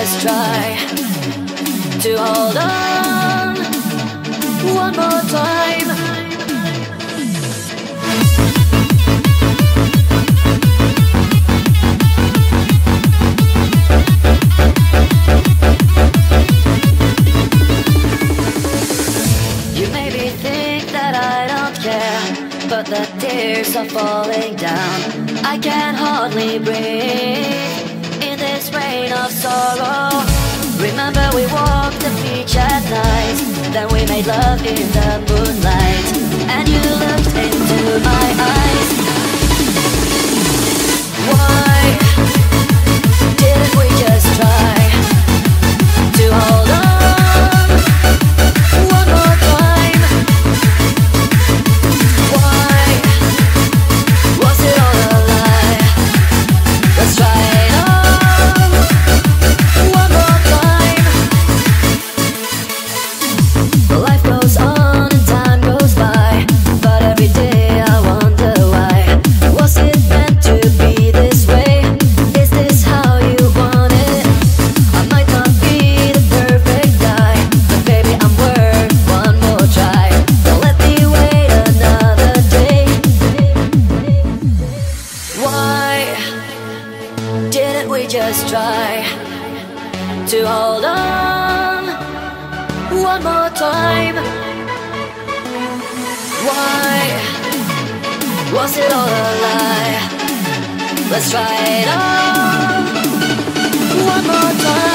just try to hold on one more time? You maybe think that I don't care, but the tears are falling down. I can hardly breathe in this rain of sorrow. Remember we walked the beach at night, then we made love in the moonlight, and you looked into my eyes. Why didn't we just try to hold on one more time? Why was it all a lie? Let's try it on one more time. Life goes on and time goes by, but every day I wonder why. Was it meant to be this way? Is this how you want it? I might not be the perfect guy, but baby I'm worth one more try. Don't let me wait another day. Why didn't we just try to hold on one more time? Why was it all a lie? Let's try it on one more time.